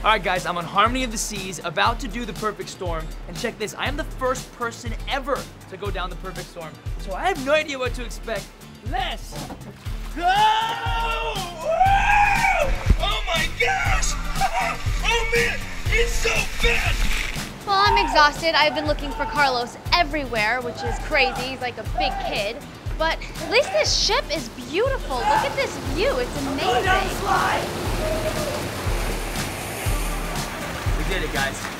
Alright guys, I'm on Harmony of the Seas, about to do the perfect storm. And check this, I am the first person ever to go down the perfect storm. So I have no idea what to expect. Let's go! Woo! Oh my gosh! Oh man, it's so fast! Well, I'm exhausted. I've been looking for Carlos everywhere, which is crazy. He's like a big kid. But at least this ship is beautiful. Look at this view. It's amazing. We did it, guys.